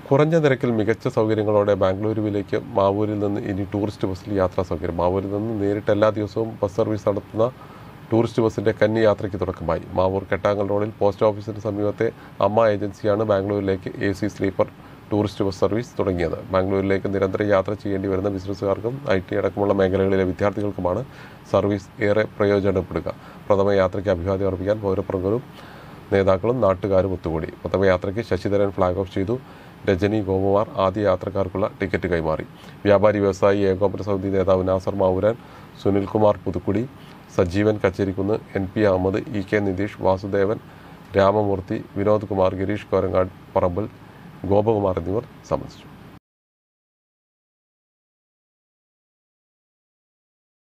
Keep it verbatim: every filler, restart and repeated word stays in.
കുറഞ്ഞ നിരക്കിൽ മികച്ച സൗകര്യങ്ങളോടെ ബാംഗ്ലൂരുവിലേക്ക് മാവൂരിൽ നിന്ന് ഇനി ടൂറിസ്റ്റ് ബസ്സിൽ യാത്രാ സൗകര്യം. മാവൂരിൽ നിന്ന് നേരിട്ട് എല്ലാ ദിവസവും ബസ് സർവീസ് നടത്തുന്ന ടൂറിസ്റ്റ് ബസ്സിൻ്റെ കന്നി യാത്രയ്ക്ക് തുടക്കമായി. മാവൂർ കെട്ടാങ്ങൽ റോഡിൽ പോസ്റ്റ് ഓഫീസിന് സമീപത്തെ അമ്മ ഏജൻസിയാണ് ബാംഗ്ലൂരിലേക്ക് A C sleeper tourist bus service തുടങ്ങിയത്. ബാംഗ്ലൂരിലേക്ക് നിരന്തരം യാത്ര ചെയ്യേണ്ടി വരുന്ന ബിസിനസ്സുകാർക്കും ഐ ടി അടക്കമുള്ള മേഖലകളിലെ വിദ്യാർത്ഥികൾക്കുമാണ് സർവീസ് ഏറെ പ്രയോജനപ്പെടുക. പ്രഥമ യാത്രയ്ക്ക് അഭിവാദ്യം അർപ്പിക്കാൻ പൗരപ്രമുഖരും നേതാക്കളും നാട്ടുകാരും ഒത്തുകൂടി. പ്രഥമ യാത്രയ്ക്ക് ശശിധരൻ ഫ്ളാഗ് ഓഫ് ചെയ്തു. രജനി ഗോപകുമാർ ആദ്യ യാത്രക്കാർക്കുള്ള ടിക്കറ്റ് കൈമാറി. വ്യാപാരി വ്യവസായി ഏകോപന സമിതി നേതാവ് Nasar Mavooran, Sunilkumar Puthukkudi, Sajeevan Kacherikkunnu, N P Ahammed, E K Nitheesh, Vasudevan, Ramamoorthy, Vinod Kumar, Gireesh Korangad Parambil, Gopakumar എന്നിവർ സംബന്ധിച്ചു.